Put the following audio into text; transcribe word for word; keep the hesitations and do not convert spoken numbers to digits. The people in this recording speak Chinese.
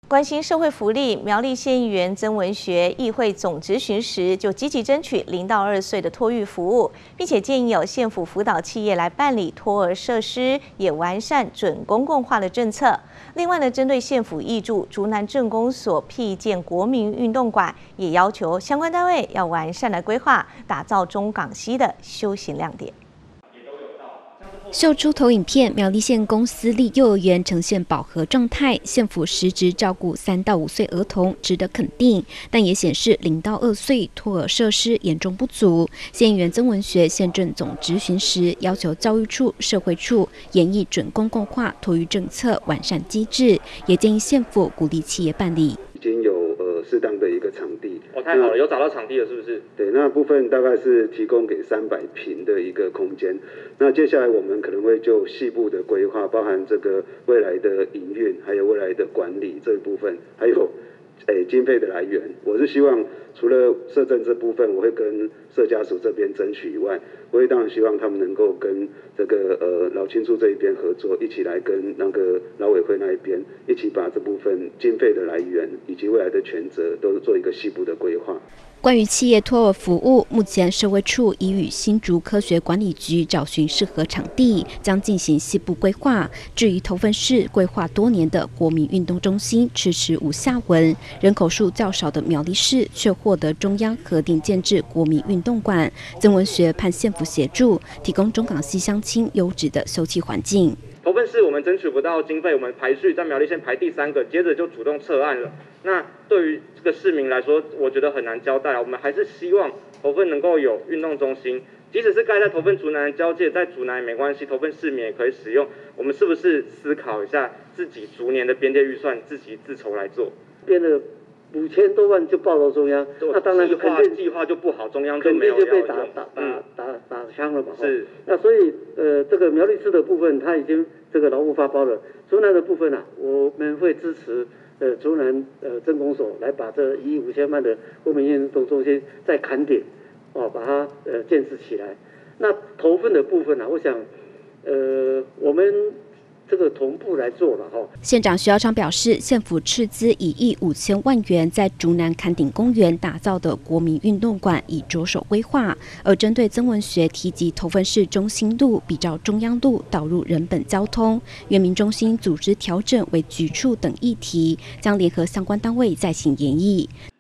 关心社会福利，苗栗县议员曾文学议会总质询时，就积极争取零到二岁的托育服务，并且建议有县府辅导企业来办理托儿设施，也完善准公共化的政策。另外呢，针对县府挹注竹南镇公所辟建国民运动馆，也要求相关单位要完善的规划，打造中港西的休闲亮点。 秀出投影片，苗栗县公私立幼儿园呈现饱和状态，县府实质照顾三到五岁儿童，值得肯定，但也显示零到二岁托儿设施严重不足。县议员曾文学县政总质询时，要求教育处、社会处研议准公共化托育政策，完善机制，也建议县府鼓励企业办理。 已经有呃适当的一个场地哦，太好了，有找到场地了，是不是？ 对，那部分大概是提供给三百平的一个空间。那接下来我们可能会就细部的规划，包含这个未来的营运，还有未来的管理这一部分，还有诶经费的来源。我是希望除了社政这部分，我会跟社家属这边争取以外，我也当然希望他们能够跟这个呃劳青处这一边合作，一起来跟那个劳委会那一边一起把这部分经费的来源以及未来的权责都做一个细部的规划。 关于企业托儿服务，目前社会处已与新竹科学管理局找寻适合场地，将进行细部规划。至于头份市规划多年的国民运动中心，迟迟无下文。人口数较少的苗栗市却获得中央核定建制国民运动馆。曾文学盼县府协助，提供中港西乡亲优质的休憩环境。 头份市我们争取不到经费，我们排序在苗栗县排第三个，接着就主动撤案了。那对于这个市民来说，我觉得很难交代。我们还是希望头份能够有运动中心，即使是盖在头份竹南交界，在竹南也没关系，头份市民也可以使用。我们是不是思考一下自己逐年的编列预算，自己自筹来做？ 编了五千多万就报到中央，那当然就肯定计划就不好，中央就没有肯定就被打打打嗯、 打打枪了嘛。 是， 那所以呃，这个苗栗市的部分，它已经这个劳务发包了。竹南的部分啊，我们会支持呃竹南呃镇公所来把这一亿五千万的国民运动中心再砍点，哦，把它呃建设起来。那头份的部分啊，我想呃我们。 这个同步来做了哈。 县长徐耀昌表示，县府斥资一亿五千万元在竹南坎顶公园打造的国民运动馆已着手规划。而针对曾文学提及头份市中心路比照中央路导入人本交通、原民中心组织调整为局处等议题，将联合相关单位再行研议。